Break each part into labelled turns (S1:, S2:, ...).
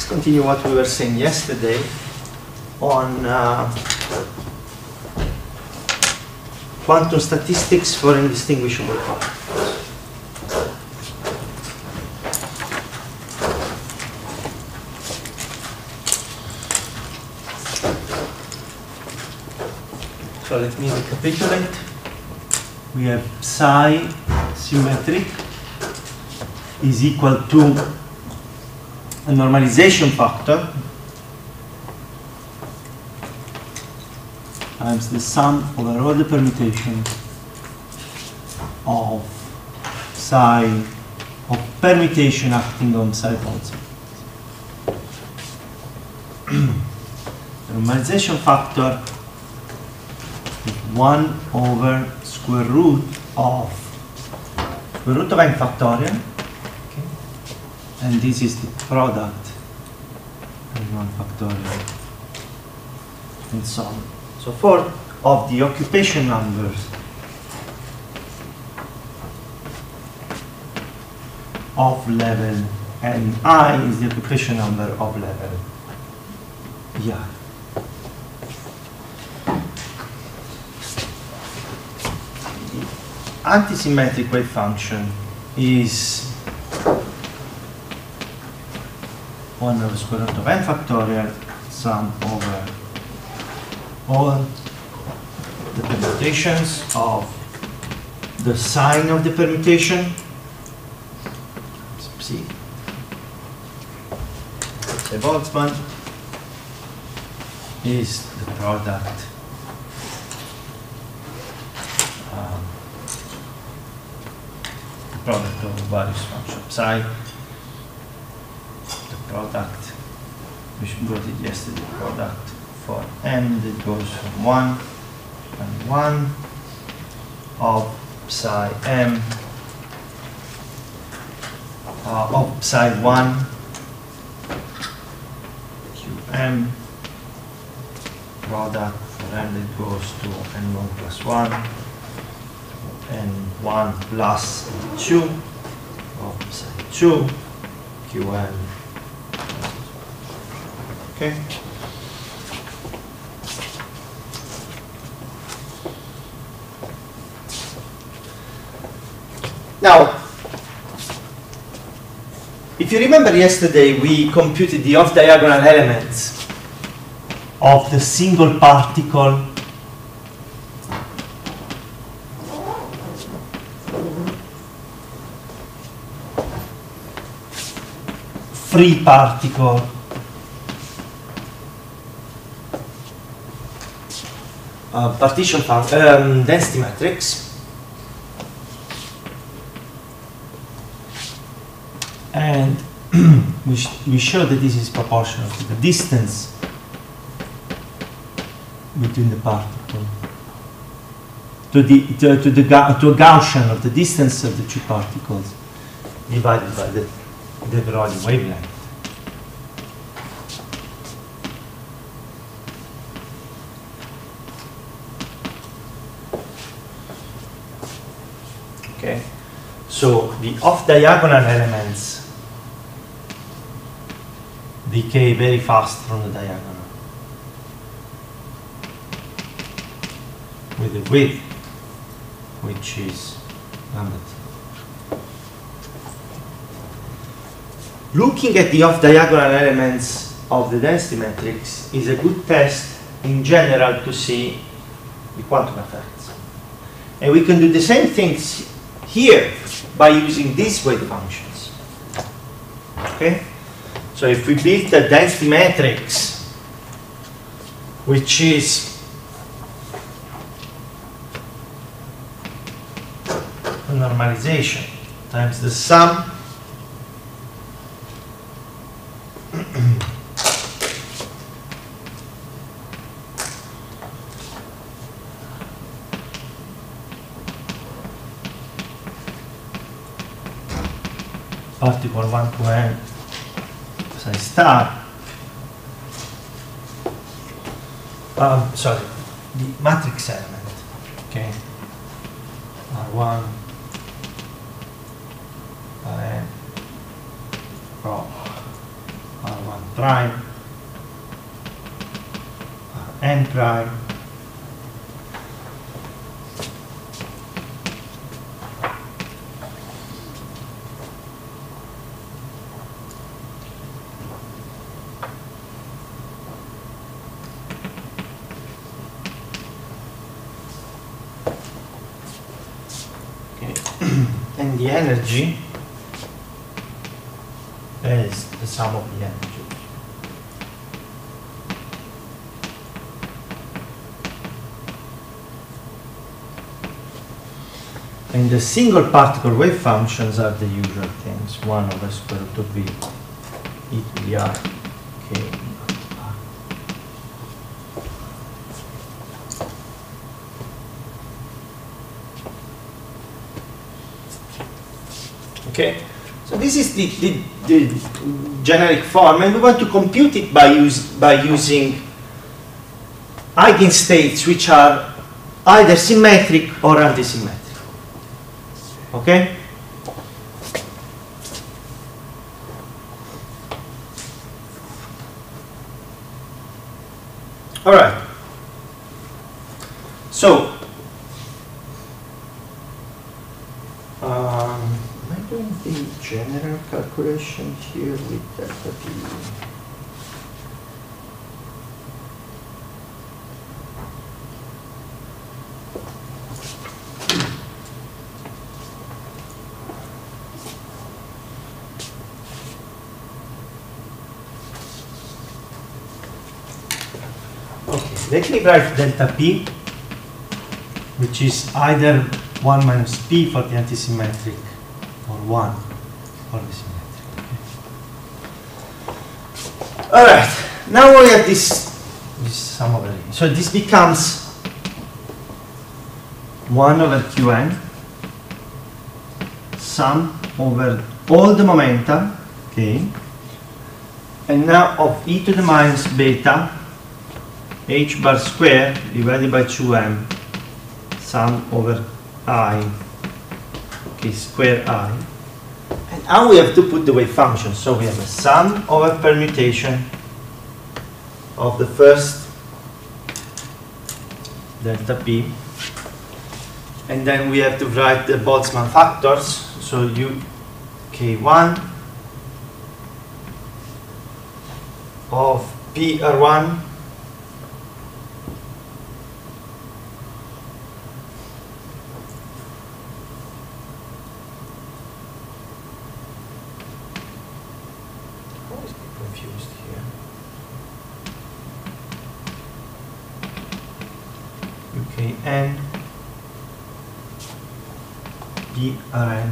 S1: continue what we were saying yesterday on quantum statistics for indistinguishable particles. So let me recapitulate. We have psi symmetric is equal to a normalization factor times the sum over all the permutation of psi of permutation acting on psi bonds. The normalization factor is 1 over square root of n factorial, okay? And this is the product of 1 factorial and so on. So for of the occupation numbers of level and I is the occupation number of level I. Antisymmetric wave function is 1 over square root of n factorial sum over all the permutations of the sign of the permutation psi Boltzmann is the product of various functions psi, the product, we got it yesterday, product for n that goes from 1 and 1 of psi m of psi 1 qm product for n that goes to n1 plus 1 and 1 plus 2 of psi 2 qm. Okay. Now, if you remember yesterday, we computed the off-diagonal elements of the single particle free particle partition density matrix, and we show that this is proportional to the distance between the particle to a Gaussian of the distance of the two particles divided by the de Broglie wavelength. Okay, so the off-diagonal elements decay very fast from the diagonal with the width, which is lambda. Looking at the off-diagonal elements of the density matrix is a good test in general to see the quantum effects. And we can do the same things here by using these wave functions. Okay? So if we build a density matrix which is a normalization times the sum particle 1 to n psi star, sorry, the matrix element, okay, R1 n rho R1 prime, n prime, and the energy is the sum of the energy. And the single particle wave functions are the usual things, 1 over square root of v e to the r k. Okay, so this is the generic form, and we want to compute it by using eigenstates which are either symmetric or antisymmetric. Okay? All right. So, am I doing the general calculation here with delta t? Let me write delta p, which is either 1 minus p for the antisymmetric or 1 for the symmetric. Okay. All right, now we have this sum over here. So this becomes 1 over qn sum over all the momenta, okay, and now of e to the minus beta h bar square divided by 2m sum over I, okay, square I. And now we have to put the wave function. So we have a sum over permutation of the first delta p, and then we have to write the Boltzmann factors. So u k1 of p r1 n p rn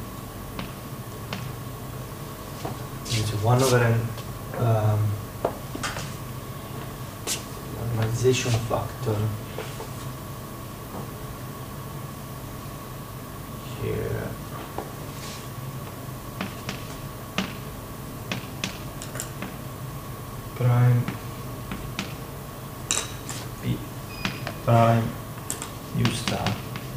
S1: is 1 over n normalization factor here. Prime p prime u star.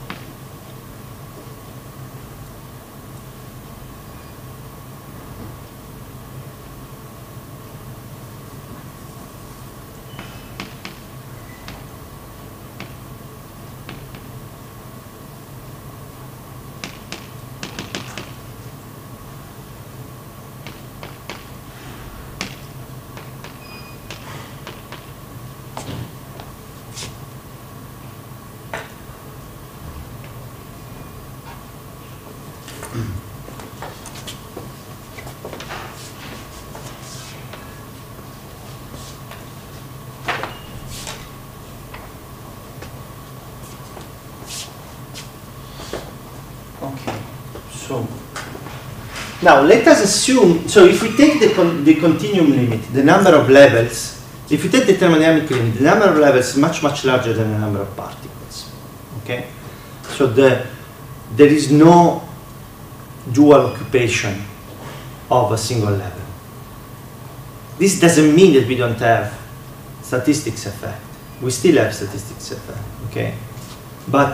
S1: So now let us assume, so if we take the continuum limit, the number of levels, if you take the thermodynamic limit, the number of levels is much, much larger than the number of particles. Okay? So there is no dual occupation of a single level. This doesn't mean that we don't have statistics effect. We still have statistics effect, okay? But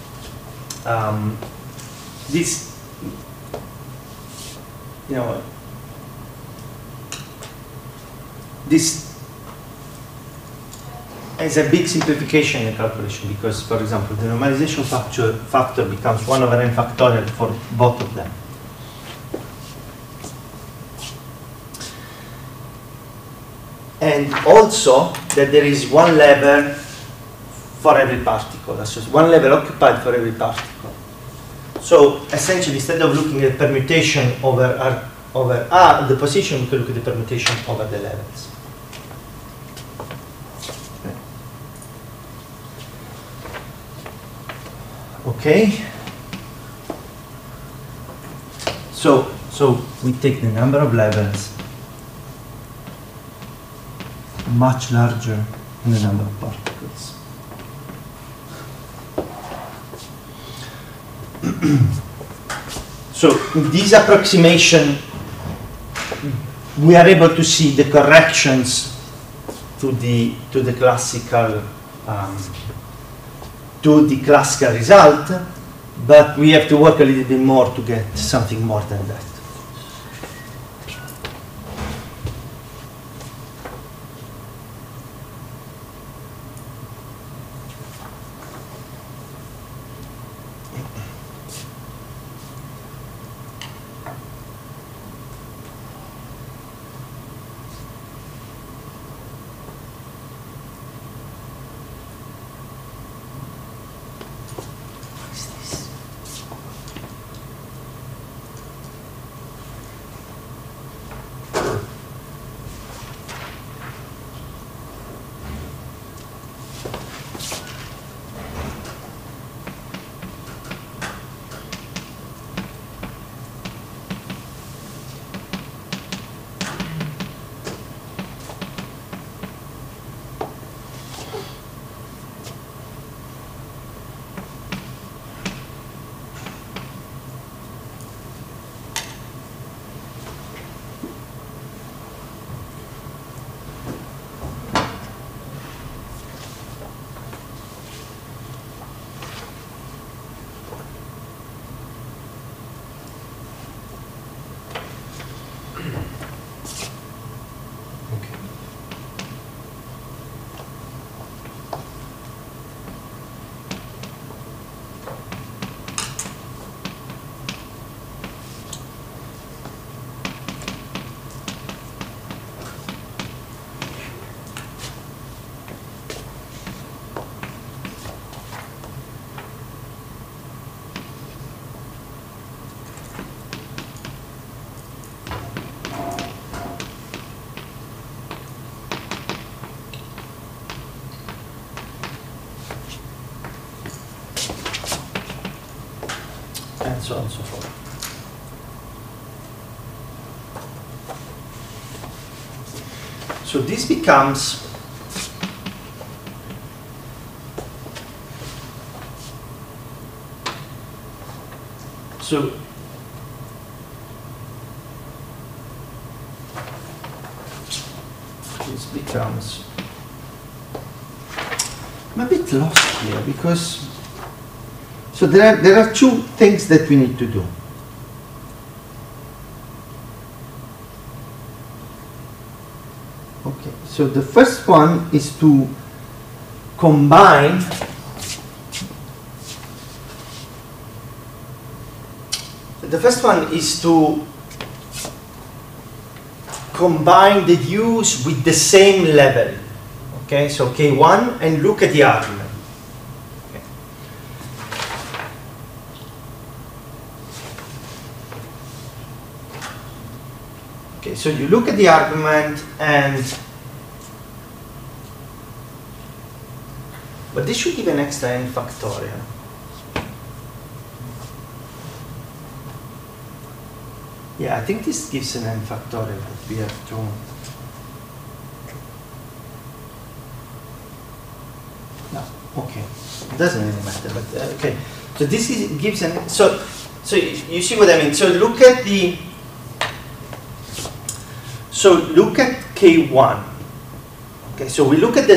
S1: this, you know, this is a big simplification in the calculation because, for example, the normalization factor becomes 1 over n factorial for both of them. And also that there is one level for every particle, so one level occupied for every particle. So essentially, instead of looking at permutation over R, the position, we could look at the permutation over the levels. Okay. So we take the number of levels much larger than the number of particles. So in this approximation, we are able to see the corrections to the classical result, but we have to work a little bit more to get something more than that. And so on and so forth. So this becomes I'm a bit lost here because so there are two things that we need to do. Okay, so the first one is to combine the U's with the same level. Okay, so K1 and look at the argument. So you look at the argument but this should give an extra n factorial. Yeah, I think this gives an n factorial that we have to. No, okay, it doesn't really matter, but okay. So this gives an, so you see what I mean. So look at the. So look at K1. Okay, so we look at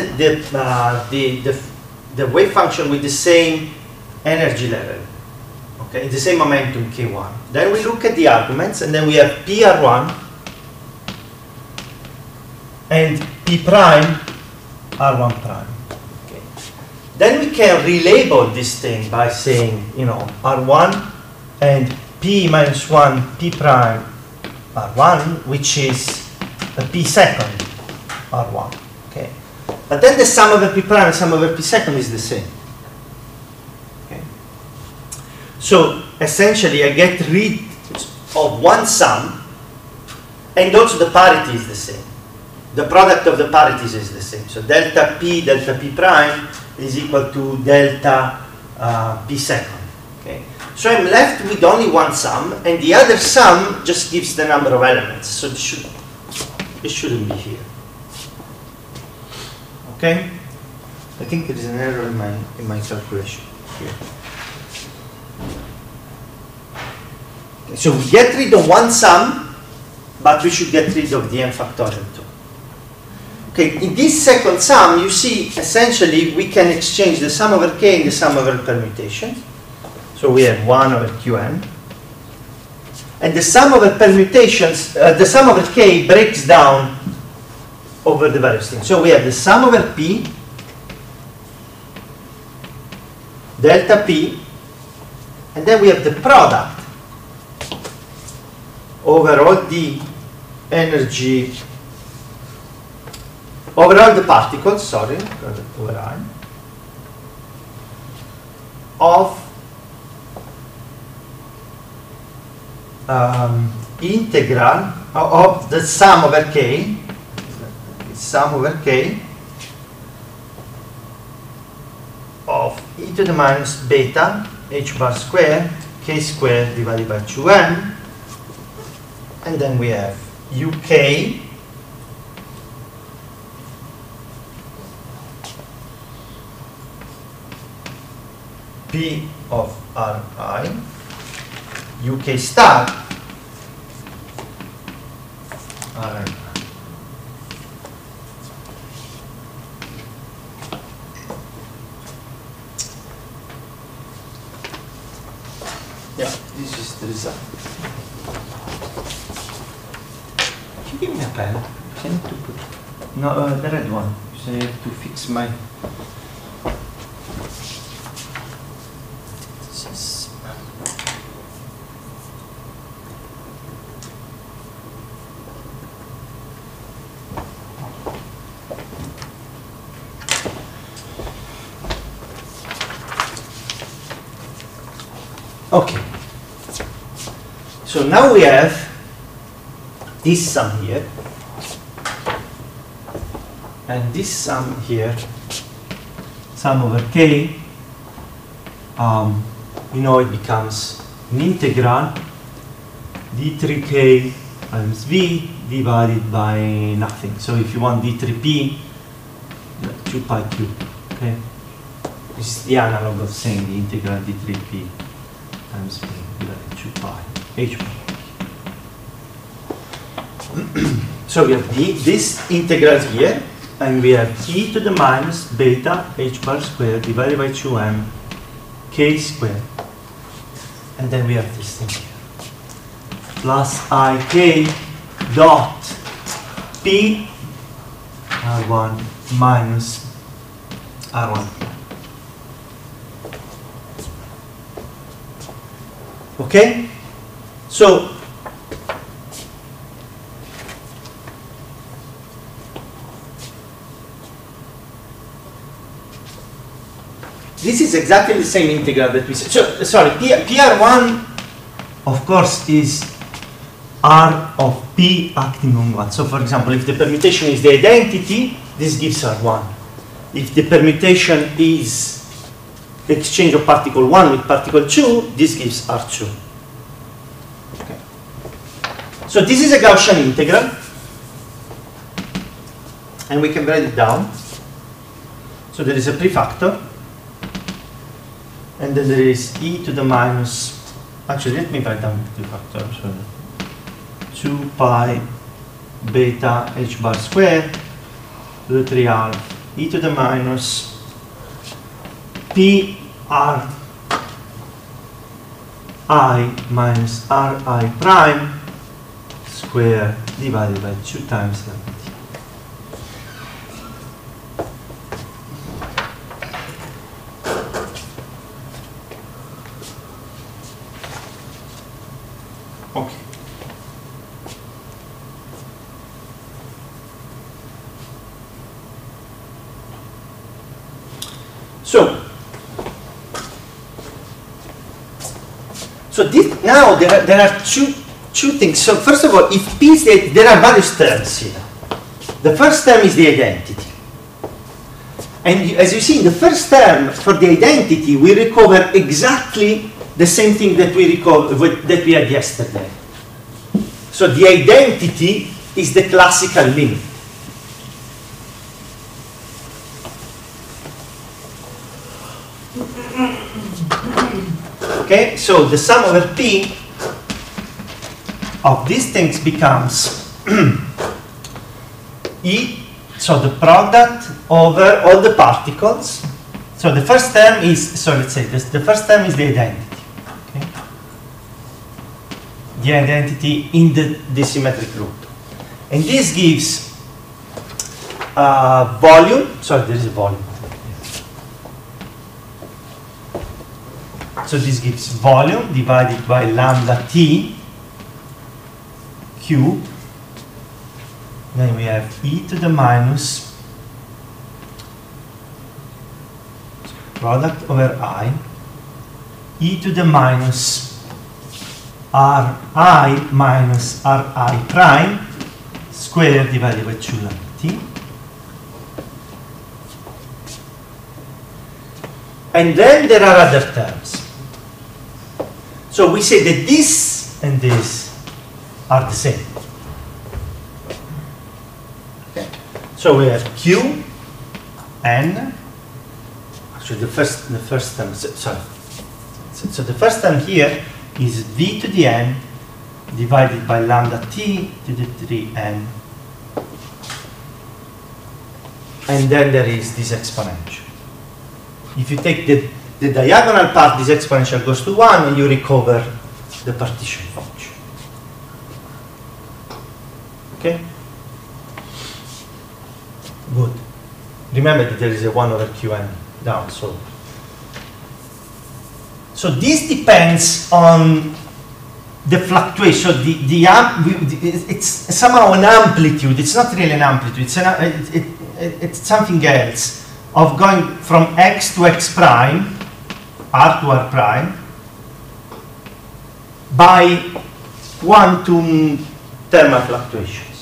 S1: the wave function with the same energy level. Okay, the same momentum K1. Then we look at the arguments, and then we have PR1 and P prime R1 prime. Okay. Then we can relabel this thing by saying, you know, R1 and P minus 1 P prime R1, which is a P second R1. Okay. But then the sum over P prime and sum over P second is the same. Okay. So essentially I get rid of one sum, and also the parity is the same. The product of the parities is the same. So delta P prime is equal to delta P second. Okay. So I'm left with only one sum, and the other sum just gives the number of elements. So it shouldn't be here. Okay? I think there is an error in my calculation here. Okay, so we get rid of one sum, but we should get rid of the n factorial too. Okay, in this second sum, you see, essentially, we can exchange the sum over k and the sum over permutation. So we have 1 over qn. And the sum over permutations, the sum over k breaks down over the various things. So we have the sum over p, delta p, and then we have the product over all the energy, over all the particles, sorry, over I, of integral of the sum over k, of e to the minus beta h bar square k squared divided by 2m, and then we have uk p of ri uk star ri. Yeah, this is the result. Can you give me a pen? I need to put no the red one. So I have to fix my. Okay, so now we have this sum here, and this sum here, sum over k, you know, it becomes an integral d3k times v divided by nothing. So if you want d3p, 2 pi cube, okay? This is the analog of saying the integral d3p times v divided by 2 pi h bar. So we have this integral here, and we have e to the minus beta h bar squared divided by 2m k squared, and then we have this thing here, plus ik dot p r1 minus r1. Okay? So this is exactly the same integral that we said. So, sorry, PR1, of course, is R of P acting on 1. So, for example, if the permutation is the identity, this gives R1. If the permutation is the exchange of particle 1 with particle 2, this gives R2. Okay. So, this is a Gaussian integral, and we can write it down. So, there is a prefactor. And then there is e to the minus, actually let me write down the factor, so 2 pi beta h bar square root 3 half e to the minus p r I minus r I prime square divided by 2 times lambda t. Now there are two things. So first of all, if P is there are various terms here. The first term is the identity. And as you see, in the first term, for the identity, we recover exactly the same thing that we had yesterday. So the identity is the classical limit. Okay, so the sum over P of these things becomes E, so the product over all the particles. So the first term is, so let's say the first term is the identity. Okay? The identity in the symmetric root. And this gives volume, sorry, there is a volume. So this gives volume divided by lambda T cube. Then we have e to the minus product over I, e to the minus Ri minus Ri prime squared divided by 2 lambda T. And then there are other terms. So we say that this and this are the same. Okay. So we have Q, N. Actually, the first term. Sorry. So the first term here is V to the N divided by lambda T to the 3N. And then there is this exponential. If you take the diagonal part, this exponential goes to 1, and you recover the partition function. Okay? Good. Remember that there is a 1 over Qn down, so this depends on the fluctuation. So it's somehow an amplitude. It's not really an amplitude. It's something else of going from x to x prime, r to r prime, by quantum thermal fluctuations.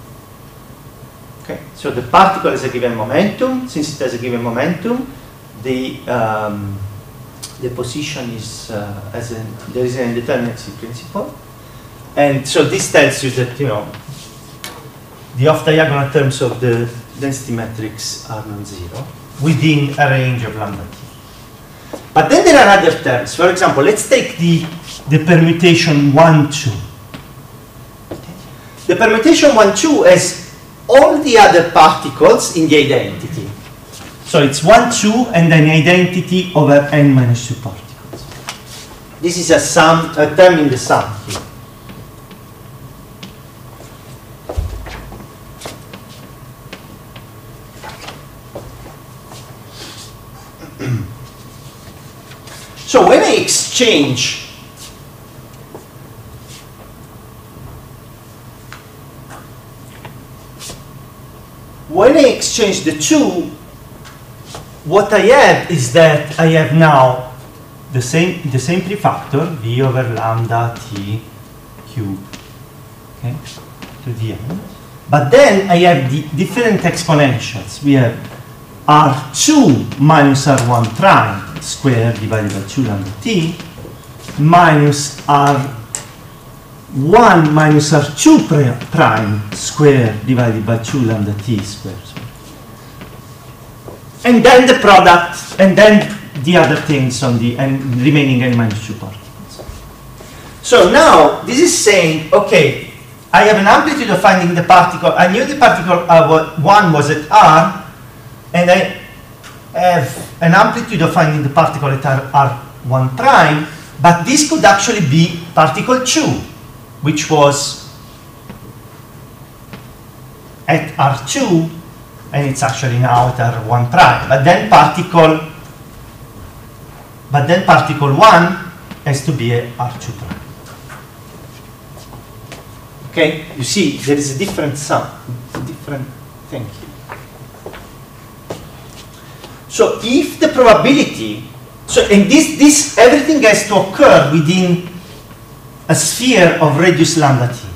S1: Okay, so the particle has a given momentum. Since it has a given momentum, the position is there is an indeterminacy principle, and so this tells you that the off-diagonal terms of the density matrix are non-zero within a range of lambda t. But then there are other terms. For example, let's take the permutation 1, 2. Okay. The permutation 1, 2 has all the other particles in the identity. So it's 1, 2, and then identity over n minus 2 particles. This is a term in the sum here. So when I exchange the two, what I have is that I have now the same prefactor v over lambda t cube, okay, to the n. But then I have the different exponentials. We have r2 minus r1 prime squared divided by 2 lambda t minus r1 minus r2 prime squared divided by 2 lambda t squared. And then the product, and then the other things on the remaining n minus 2 particles. So now this is saying, okay, I have an amplitude of finding the particle. I knew the particle 1 was at r, and I have an amplitude of finding the particle at r1 prime, but this could actually be particle 2, which was at r2, and it's actually now at r1 prime. But then particle 1 has to be at r2 prime. Okay, you see there is a different sum, different thing here. So if the probability, and this everything has to occur within a sphere of radius lambda t.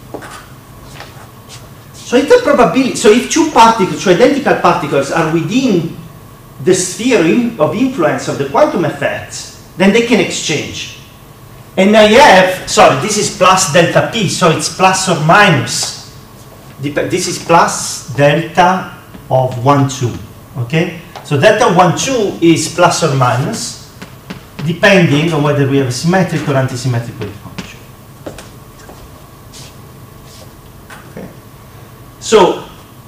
S1: So if the probability, so if two particles, two identical particles, are within the sphere of influence of the quantum effects, then they can exchange. And I have, sorry, this is plus delta p, so it's plus or minus. This is plus delta of 1, 2, okay? So delta 1, 2 is plus or minus, depending on whether we have a symmetric or antisymmetric wave function. Okay. So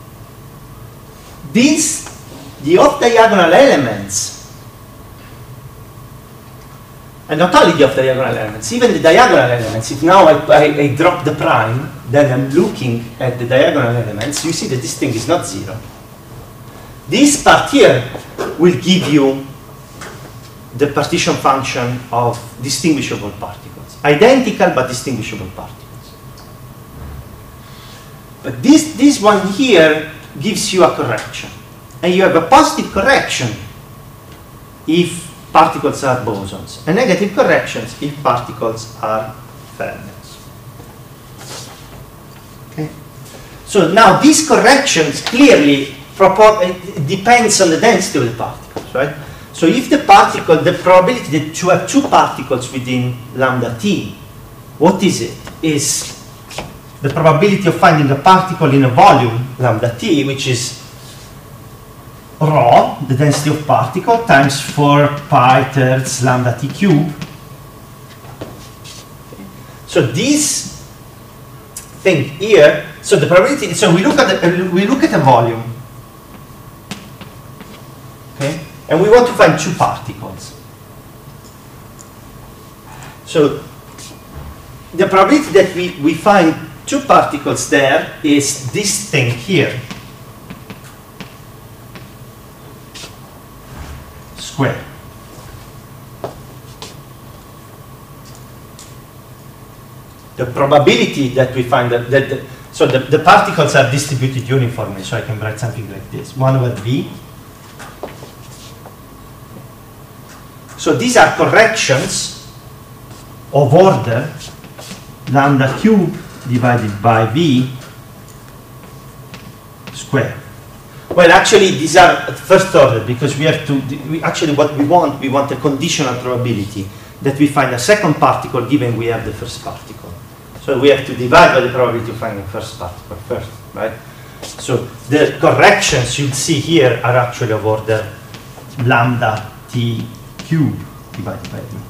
S1: the off-diagonal elements, and not only the off-diagonal elements, even the diagonal elements, if now I drop the prime, then I'm looking at the diagonal elements, you see that this thing is not 0. This part here will give you the partition function of distinguishable particles. Identical but distinguishable particles. But this one here gives you a correction. And you have a positive correction if particles are bosons, and negative corrections if particles are fermions. Okay. So now these corrections clearly depends on the density of the particles, right? So if the particle, the probability that you have two particles within lambda t, what is it? Is the probability of finding a particle in a volume lambda t, which is rho, the density of particle, times 4 pi thirds lambda t cube. So this thing here, so the probability, so we look at a volume, okay, and we want to find two particles. So the probability that we find two particles there is this thing here, square. The probability that we find that so the particles are distributed uniformly, so I can write something like this, 1 over v. So these are corrections of order lambda cube divided by v square. Well, actually, these are first order because we have to. Actually, what we want a conditional probability that we find a second particle given we have the first particle. So we have to divide by the probability of finding the first particle first, right? So the corrections you'll see here are actually of order lambda t cube divided by v.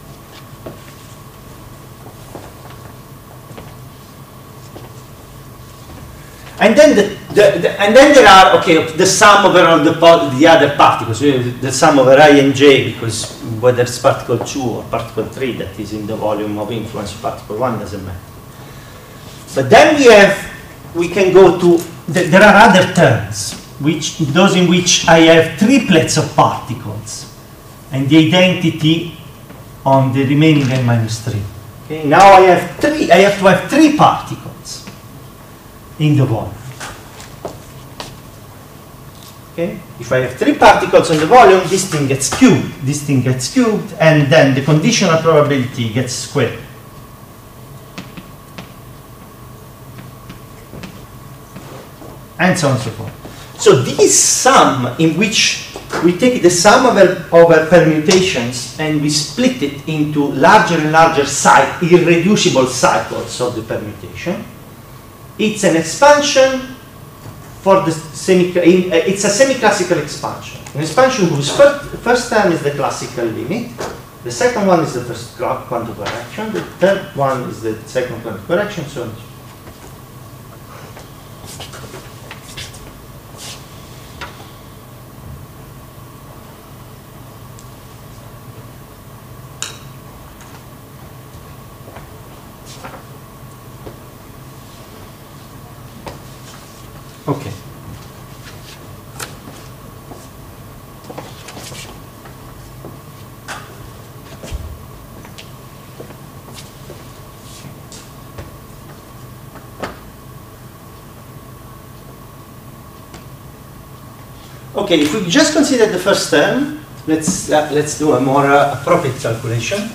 S1: And then and then there are the sum over all the other particles, the sum over I and j, because whether it's particle 2 or particle 3 that is in the volume of influence of particle 1 doesn't matter. But then we can go to there are other terms, those in which I have triplets of particles and the identity on the remaining n minus 3. Okay, now I have to have 3 particles in the volume. Okay? If I have 3 particles in the volume, this thing gets cubed, and then the conditional probability gets squared. And so on and so forth. So this sum, in which we take the sum over permutations and we split it into larger and larger irreducible cycles of the permutation, it's an expansion for the it's a semi-classical expansion. An expansion whose first term is the classical limit, the second one is the first quantum correction, the third one is the second quantum correction, so on. Okay. Okay, if we just consider the first term, let's do a more appropriate calculation.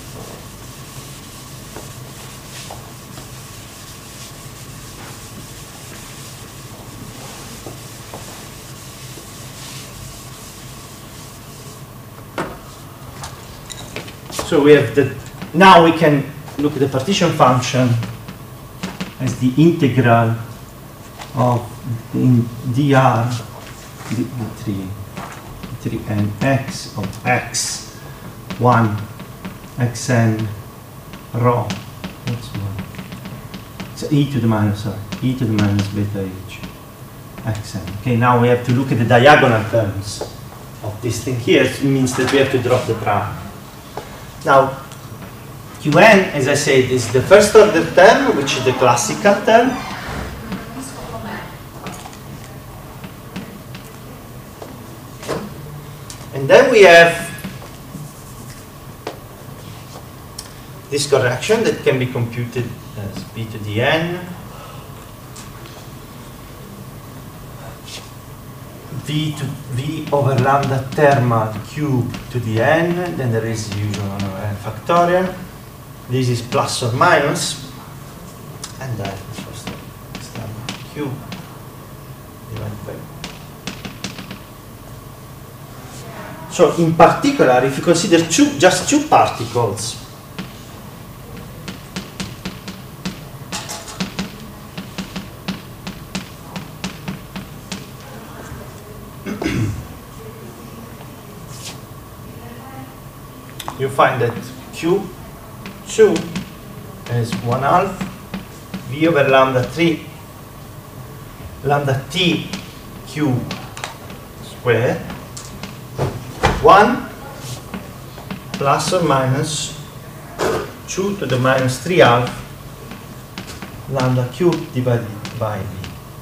S1: So we have the, now we can look at the partition function as the integral of dr d3n x of x1 xn rho. That's one. So e to the minus, sorry, e to the minus beta h xn. Okay, now we have to look at the diagonal terms of this thing here. It means that we have to drop the prime. Now, Qn, as I said, is the first order term, which is the classical term. And then we have this correction that can be computed as b to the n, v over lambda thermal cube to the n, then there is the usual 1 over n factorial. This is plus or minus, and then first lambda cube divided by. So in particular, if you consider just two particles, you find that Q2 is 1/2 V over lambda 3 lambda T cube square 1 plus or minus 2 to the minus 3/2 lambda cube divided by V.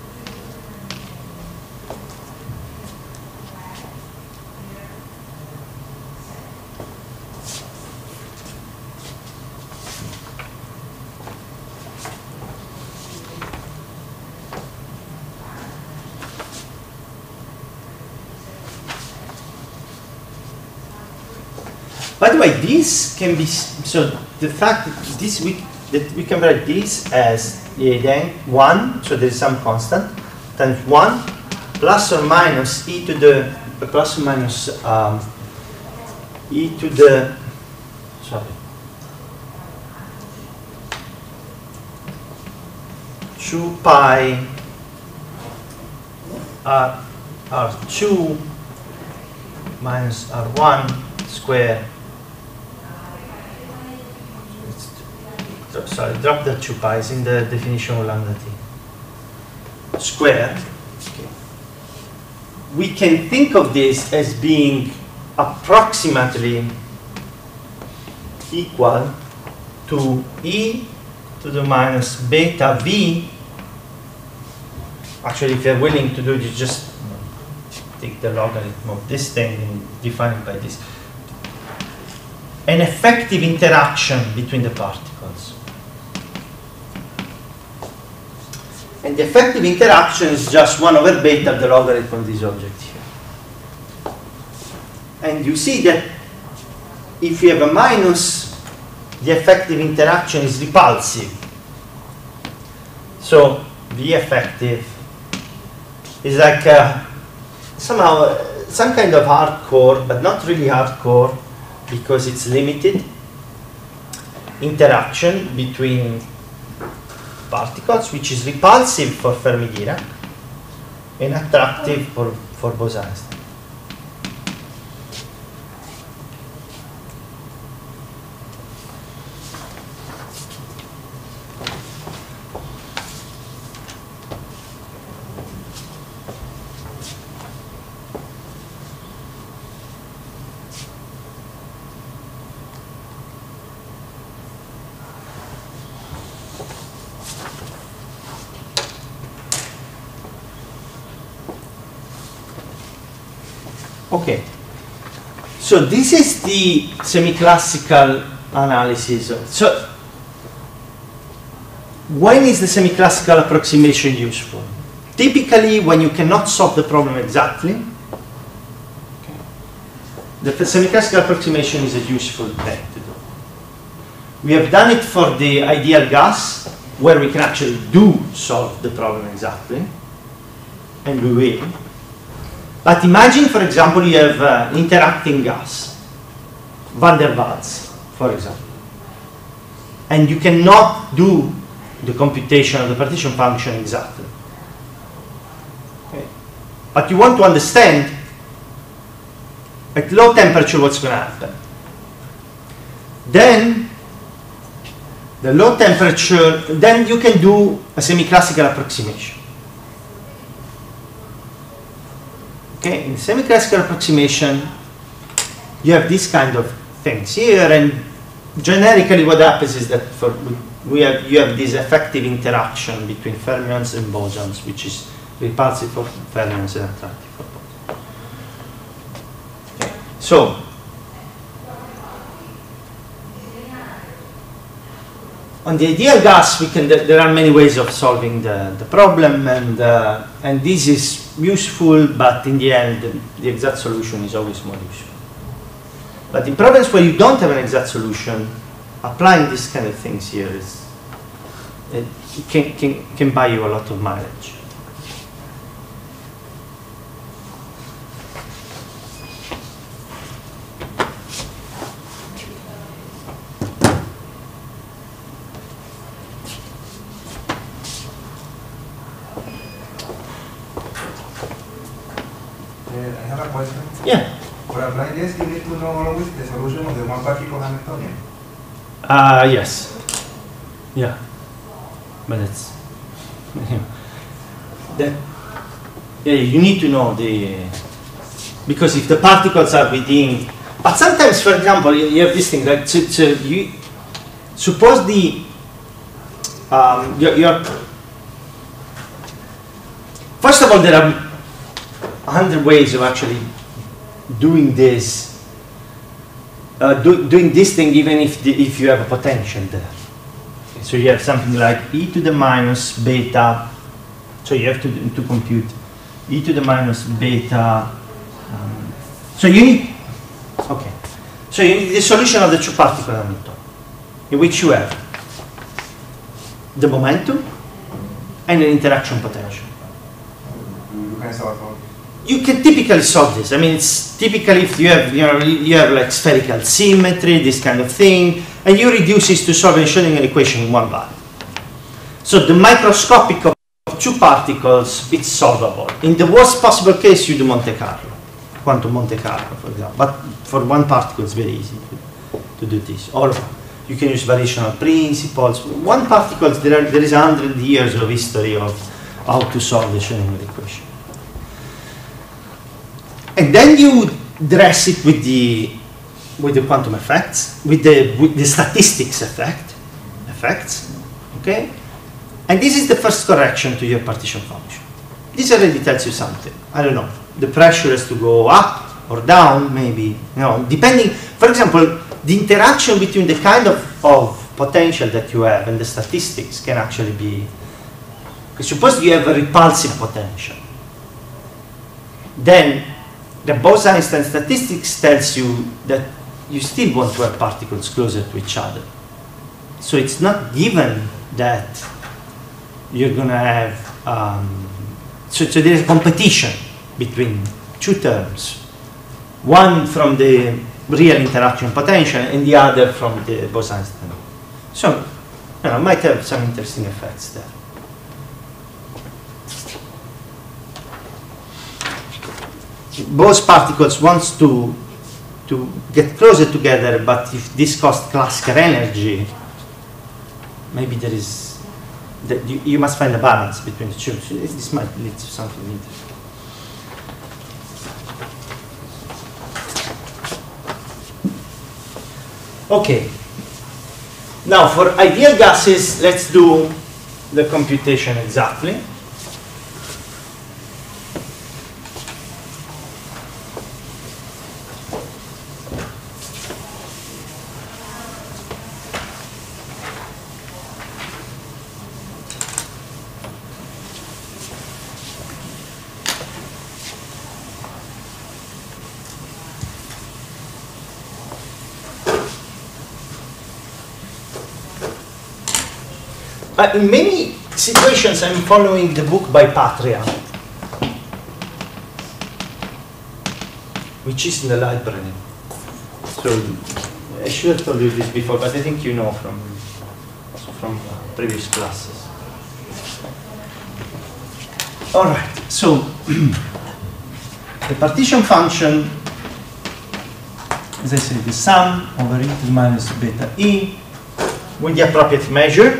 S1: By the way, this can be, so the fact that we can write this as then 1, so there is some constant, times 1 plus or minus e to the, plus or minus e to the, sorry, 2 pi R2 minus R1 square. Sorry, drop the 2 pi's in the definition of lambda t square. Okay. We can think of this as being approximately equal to e to the minus beta v. Actually, if you're willing to do it, you just take the logarithm of this thing and define it by this. An effective interaction between the particles. And the effective interaction is just 1 over beta of the logarithm of this object here. And you see that if you have a minus, the effective interaction is repulsive. So the effective is like somehow some kind of hardcore, but not really hardcore, because it's limited interaction between particles, which is repulsive for Fermi-Dirac and attractive for Bose-Einstein. Okay, so this is the semi-classical analysis. So when is the semi-classical approximation useful? Typically when you cannot solve the problem exactly, the semi-classical approximation is a useful thing to do. We have done it for the ideal gas, where we can actually do solve the problem exactly, and we will. But imagine, for example, you have interacting gas, van der Waals, for example, and you cannot do the computation of the partition function exactly. Okay. But you want to understand at low temperature what's going to happen. Then the low temperature, then you can do a semi-classical approximation. Okay, in semi-classical approximation, you have these kind of things here, and generically what happens is that you have this effective interaction between fermions and bosons, which is repulsive for fermions and attractive for bosons. Okay. So, on the ideal gas, there are many ways of solving the problem, and this is useful, but in the end, the exact solution is always more useful. But in problems where you don't have an exact solution, applying these kind of things here can buy you a lot of mileage.
S2: I have a question.
S1: Yeah.
S2: For applying this, you need to know always the solution of the one particle Hamiltonian.
S1: Yes. Yeah. But it's yeah, you need to know because if the particles are within, but sometimes, for example, you have this thing like you suppose first of all, there are 100 ways of actually doing this, doing this thing, even if you have a potential there. Okay, so you have something like e to the minus beta. So you have to compute e to the minus beta. So you need So you need the solution of the two-particle Hamiltonian, in which you have the momentum and an interaction potential.
S2: You can solve all.
S1: You can typically solve this. I mean, it's typically if you have, you have like spherical symmetry, this kind of thing, and you reduce this to solve a Schrödinger equation in one value. So the microscopic of two particles, it's solvable. In the worst possible case, you do Monte Carlo, quantum Monte Carlo, for example. But for one particle, it's very easy to do this. Or you can use variational principles. One particle, there is 100 years of history of how to solve the Schrödinger equation. And then you dress it with the quantum effects, with the statistics effects, okay? And this is the first correction to your partition function. This already tells you something. I don't know. The pressure has to go up or down, maybe. Depending. For example, the interaction between the kind of potential that you have and the statistics can actually be. Suppose you have a repulsive potential. Then the Bose-Einstein statistics tells you that you still want to have particles closer to each other. So it's not given that you're going to have, so there's a competition between two terms, one from the real interaction potential and the other from the Bose-Einstein. So, it might have some interesting effects there. Both particles wants to get closer together, but if this costs classical energy, maybe there is you must find a balance between the two. So this might lead to something interesting. Okay. Now for ideal gases, let's do the computation exactly. In many situations, I'm following the book by Patria, which is in the library. So I should have told you this before, but I think you know from previous classes. All right. So the partition function, as I said, the sum over e to the minus beta e with the appropriate measure.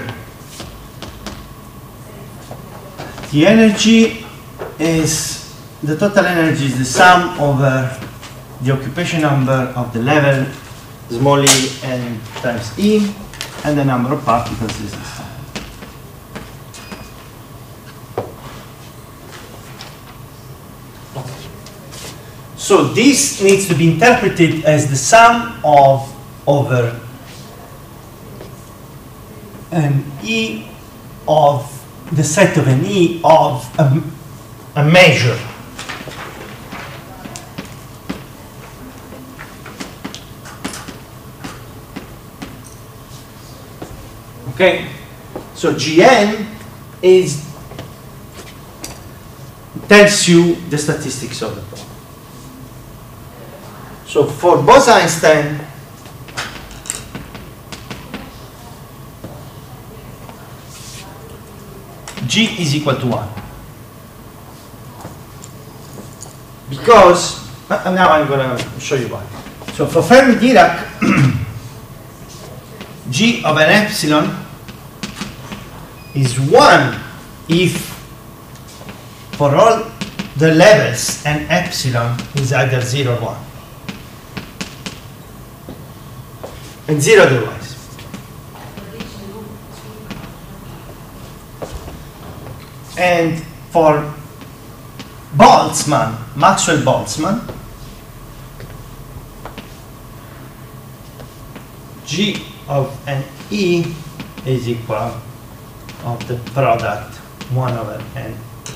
S1: The energy is, the total energy is the sum over the occupation number of the level, small e n times e, and the number of particles is the sum. So this needs to be interpreted as the sum of over an e of the set of an e of a measure. Okay, so Gn tells you the statistics of the problem. So for Bose-Einstein, G is equal to 1. Because, now I'm going to show you why. So for Fermi-Dirac, G of an epsilon is 1 if for all the levels an epsilon is either 0 or 1. And 0 otherwise. And for Boltzmann, Maxwell-Boltzmann, G of an E is equal of the product 1 over n.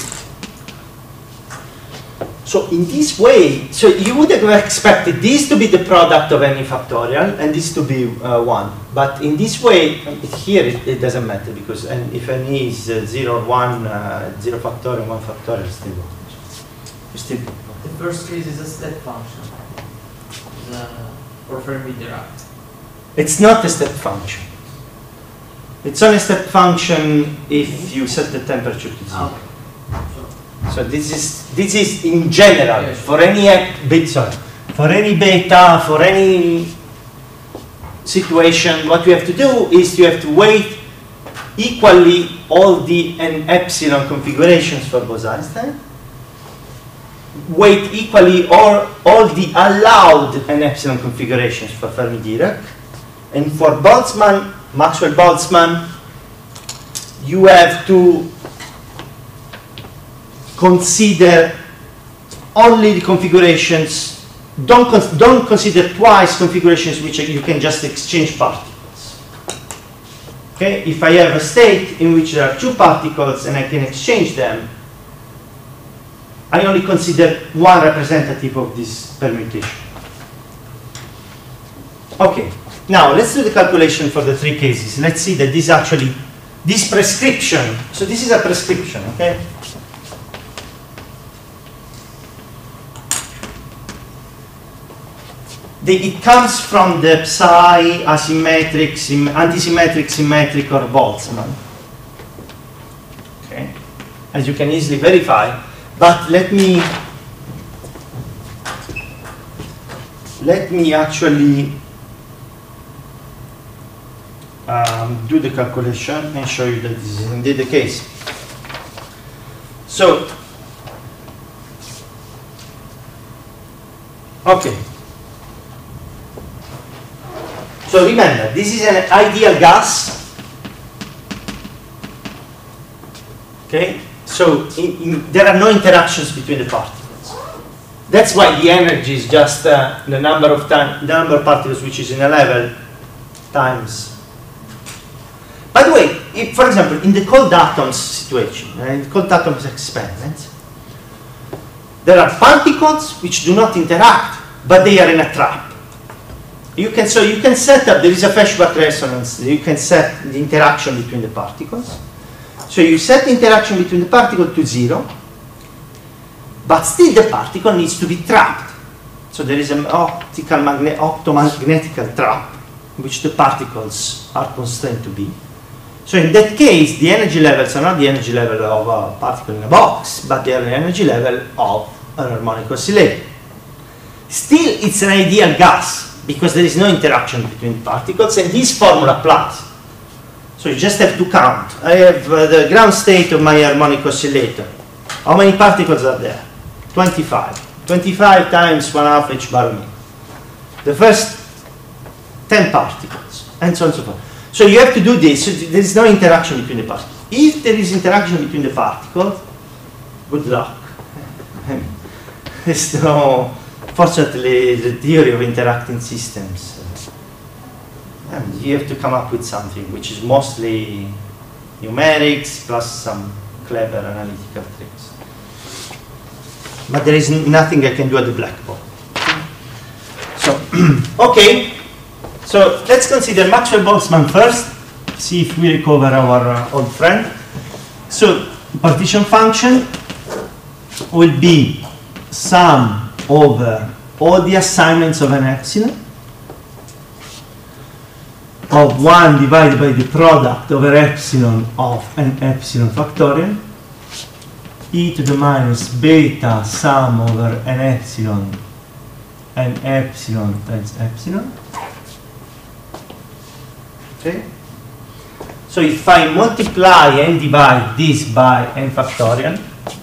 S1: So in this way, so you would have expected this to be the product of any factorial and this to be 1. But in this way, here it doesn't matter because if n is 0 or 1, 0 factorial, 1 factorial is still 1.
S3: The first case is a step function for Fermi-Dirac.
S1: It's not a step function. It's only a step function if you set the temperature to 0.
S3: Okay.
S1: So this is in general for any for any beta, for any situation. What you have to do is you have to weight equally all the n epsilon configurations for Bose-Einstein, weight equally all the allowed n epsilon configurations for Fermi-Dirac, and for Boltzmann, Maxwell-Boltzmann, you have to consider only the configurations. Don't consider twice configurations which you can just exchange particles. Okay, if I have a state in which there are 2 particles and I can exchange them, I only consider one representative of this permutation. Okay, now let's do the calculation for the 3 cases. Let's see that this prescription, so this is a prescription, okay? It comes from the psi, asymmetric, antisymmetric, symmetric, or Boltzmann. Okay, as you can easily verify. But let me actually do the calculation and show you that this is indeed the case. So, okay. So remember, this is an ideal gas. Okay, so there are no interactions between the particles. That's why the energy is just the number of particles which is in a level times. By the way, if, for example, in the cold atoms situation, in cold atoms experiments, there are particles which do not interact, but they are in a trap. you can set up, there is a Feshbach resonance, you can set the interaction between the particles. So you set the interaction between the particle to 0, but still the particle needs to be trapped. So there is an optomagnetical trap in which the particles are constrained to be. So in that case, the energy levels are not the energy level of a particle in a box, but they are the energy level of an harmonic oscillator. Still, it's an ideal gas, because there is no interaction between particles, and this formula applies. So you just have to count. I have the ground state of my harmonic oscillator. How many particles are there? 25. 25 times 1/2 h bar meter. The first 10 particles, and so on and so forth. So you have to do this. So there is no interaction between the particles. If there is interaction between the particles, good luck. There's no, fortunately, the theory of interacting systems. And you have to come up with something which is mostly numerics plus some clever analytical tricks. But there is nothing I can do at the blackboard. So, okay. So let's consider Maxwell-Boltzmann first. See if we recover our old friend. So partition function will be sum over all the assignments of an epsilon of 1 divided by the product over epsilon of an epsilon factorial, e to the minus beta sum over an epsilon times epsilon. Okay. So if I multiply and divide this by n factorial,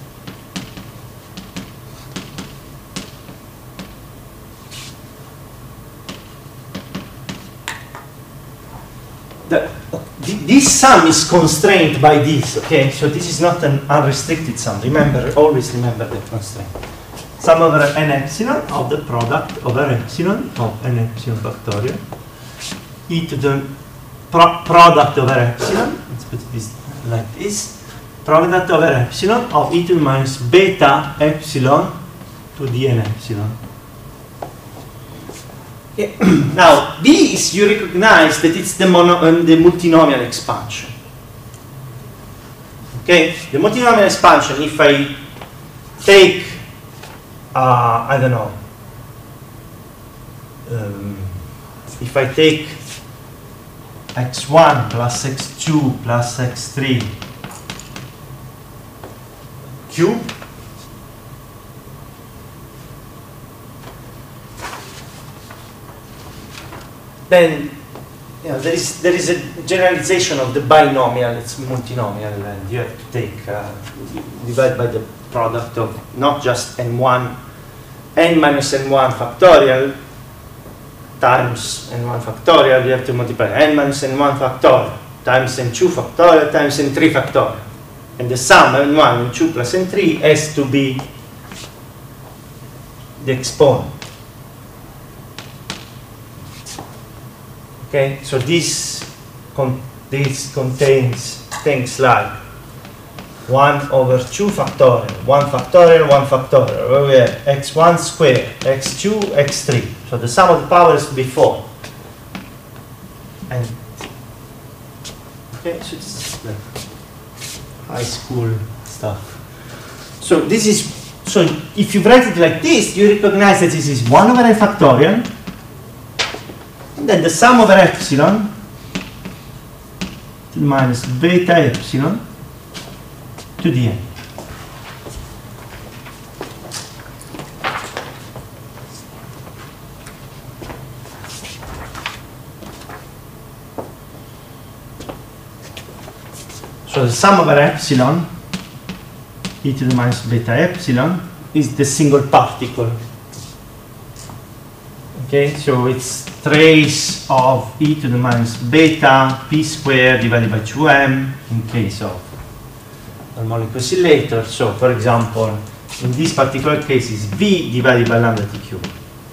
S1: this sum is constrained by this, okay? So this is not an unrestricted sum. Remember, always remember the constraint. Sum over n epsilon of the product over epsilon of n epsilon factorial, e to the product over epsilon, let's put this like this, product over epsilon of e to the minus beta epsilon to the n epsilon. Yeah. Now, this you recognize that it's the multinomial expansion. Okay, the multinomial expansion, if I take, I don't know, if I take x1 plus x2 plus x3 cube, then there is a generalization of the binomial. It's multinomial, and you have to take divide by the product of not just n minus n1 factorial times n1 factorial. You have to multiply n minus n1 factorial times n2 factorial times n3 factorial, and the sum n1, n2 plus n3 has to be the exponent. Okay, so this contains things like 1 over 2 factorial, 1 factorial, 1 factorial, where we have x1 squared, x2, x3. So the sum of the powers is 4. And okay, so this is the high school stuff. So this is, so if you write it like this, you recognize that this is 1 over n factorial. And then the sum over epsilon to the minus beta epsilon to the n. So the sum over epsilon e to the minus beta epsilon is the single particle. Okay, so it's trace of e to the minus beta p squared divided by 2m in case of harmonic oscillator. So, for example, in this particular case, is v divided by lambda t cubed.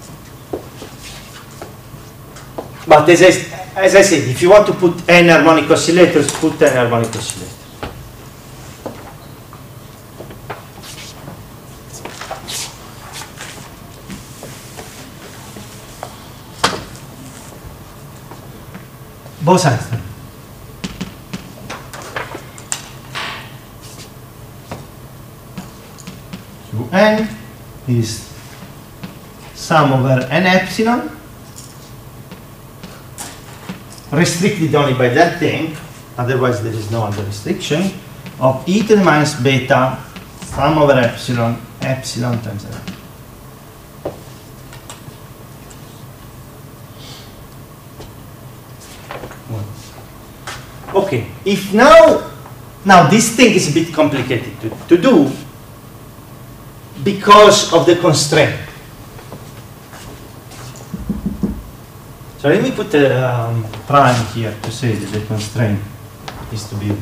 S1: But as I said, if you want to put n harmonic oscillators, put n harmonic oscillators. Bose-Einstein. Qn is sum over n epsilon, restricted only by that thing, otherwise there is no other restriction, of e to the minus beta sum over epsilon, epsilon times n. Okay, if now this thing is a bit complicated to do because of the constraint. So let me put a prime here to say that the constraint is to be.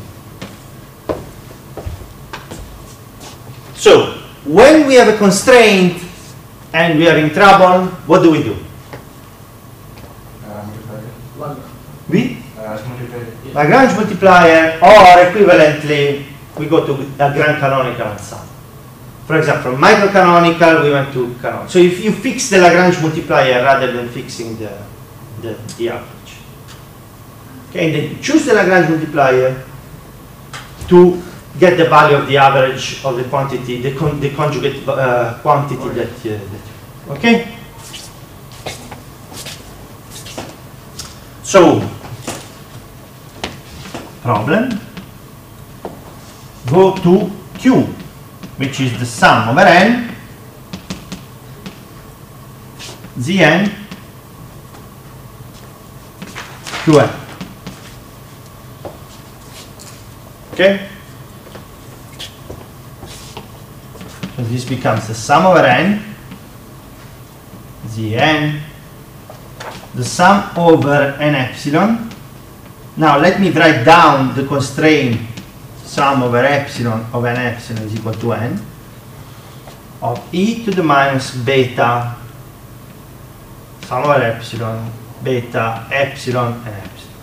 S1: So when we have a constraint and we are in trouble, what do we do? We? Lagrange multiplier, or equivalently, we go to Lagrange canonical and sum. For example, microcanonical, we went to canonical. So if you fix the Lagrange multiplier rather than fixing the average. Okay, and then you choose the Lagrange multiplier to get the value of the average of the quantity, the conjugate quantity that you, okay? So, problem, go to Q, which is the sum over n, Zn, Qn. Okay? So this becomes the sum over n, Zn, the sum over n epsilon. Now let me write down the constraint sum over epsilon of n epsilon is equal to n of e to the minus beta sum over epsilon beta epsilon and epsilon.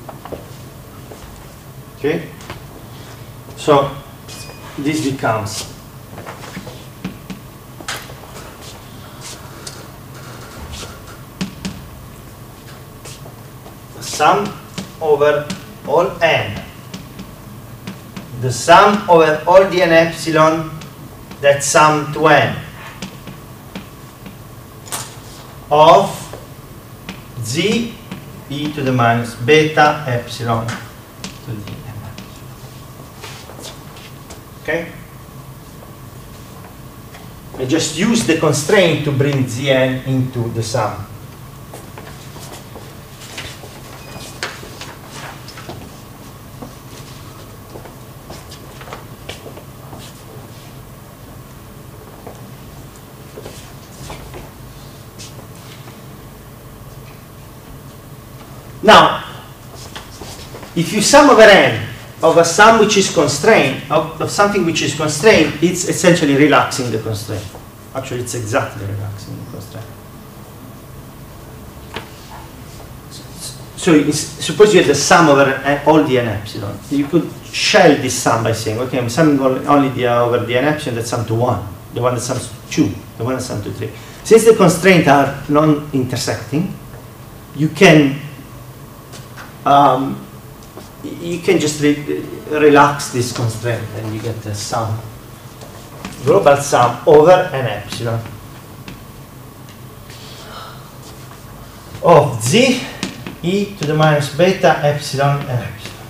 S1: Okay? So this becomes the sum over all n, the sum over all the n epsilon that sum to n of z e to the minus beta epsilon to the n. Okay? I just use the constraint to bring Zn into the sum. Now, if you sum over n of a sum which is constrained, of something which is constrained, it's essentially relaxing the constraint. Actually, it's exactly relaxing the constraint. So suppose you have the sum over all the n epsilon. You could shell this sum by saying, okay, I'm summing only over the n epsilon that sum to 1, the one that sums to 2, the one that sums to 3. Since the constraints are non-intersecting, you can just relax this constraint and you get the sum, global sum over n epsilon of z e to the minus beta epsilon n epsilon.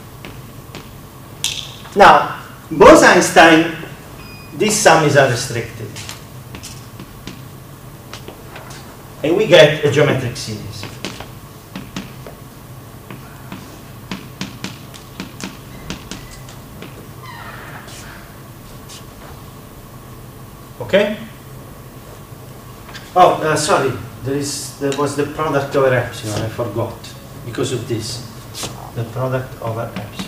S1: Now, Bose-Einstein, this sum is unrestricted. And we get a geometric series. Okay? Oh, sorry. There was the product over epsilon. I forgot because of this. The product over epsilon.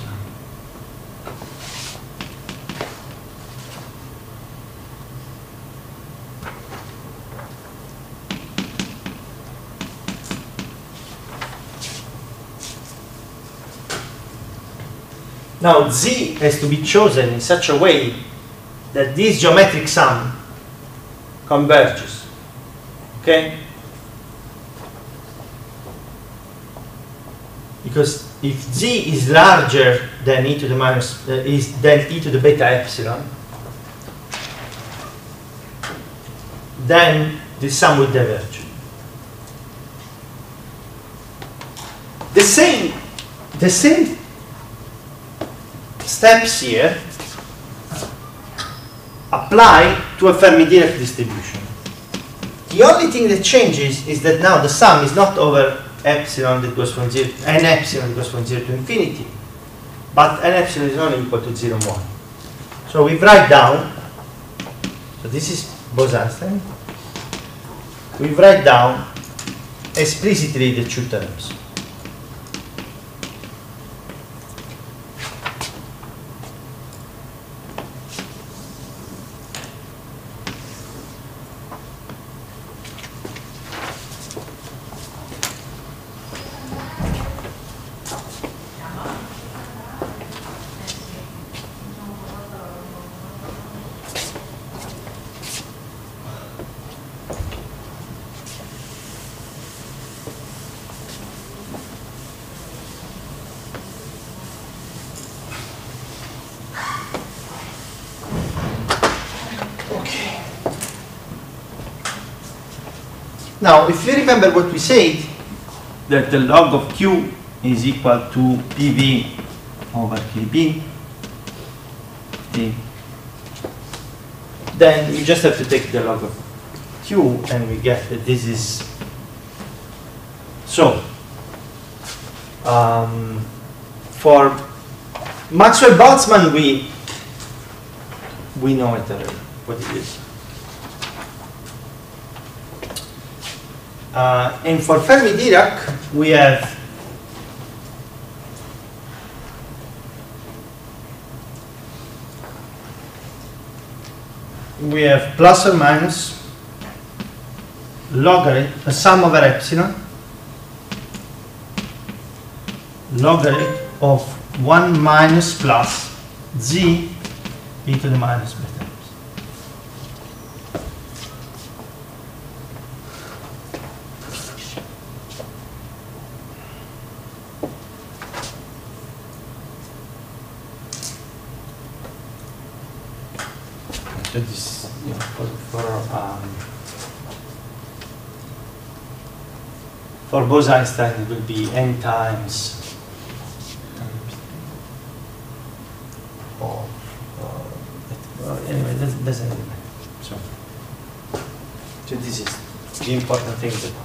S1: Now Z has to be chosen in such a way that this geometric sum converges. Okay? Because if z is larger than e to the minus than e to the beta epsilon, then the sum will diverge. The same steps here apply to a Fermi-Dirac distribution. The only thing that changes is that now the sum is not over epsilon that goes from 0, n epsilon that goes from 0 to infinity, but n epsilon is only equal to 0 and 1. So we write down, so this is Bose-Einstein, we write down explicitly the two terms. Now, if you remember what we said, that the log of Q is equal to PV over KB, then you just have to take the log of Q and we get that this is so. For Maxwell-Boltzmann, we know it already, what it is. And for Fermi-Dirac, we have plus or minus logarithm, a sum over epsilon, logarithm of 1 minus plus z e to the minus beta. So this, for Bose-Einstein, it will be n times anyway, that doesn't really matter. So this is the important thing that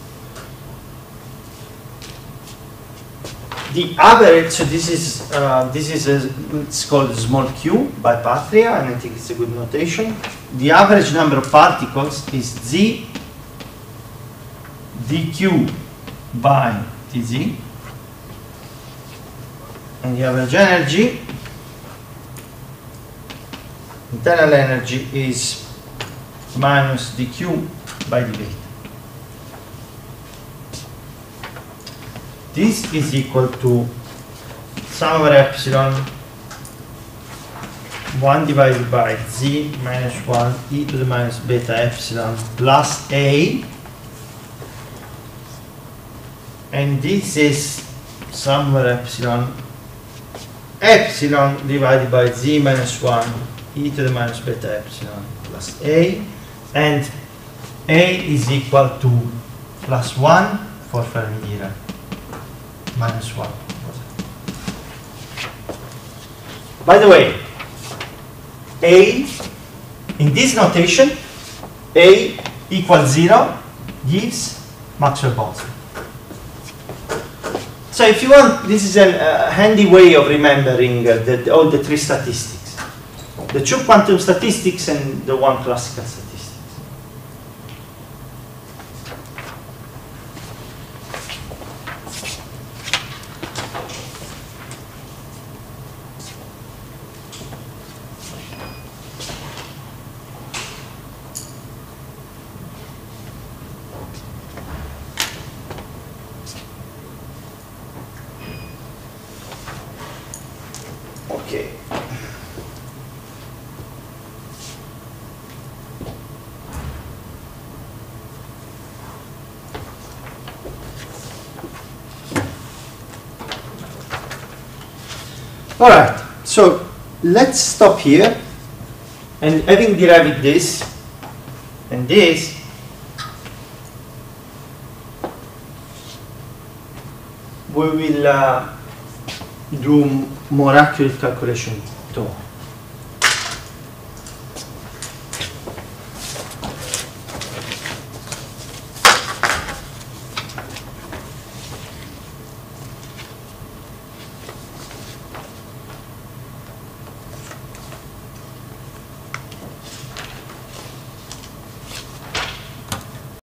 S1: the average. So this is it's called small q by Patria, and I think it's a good notation. The average number of particles is z dq by dz, and the average energy, internal energy, is minus dq by dv. This is equal to sum over epsilon 1 divided by z minus 1 e to the minus beta epsilon plus a, and this is sum over epsilon divided by z minus 1 e to the minus beta epsilon plus a, and a is equal to plus 1 for Fermi-Dirac, minus 1. By the way, A, in this notation, A equals 0 gives Maxwell-Boltzmann. So if you want, this is a handy way of remembering all the three statistics. The two quantum statistics and the one classical statistics. Alright, so let's stop here, and having derived this and this, we will do more accurate calculation tomorrow.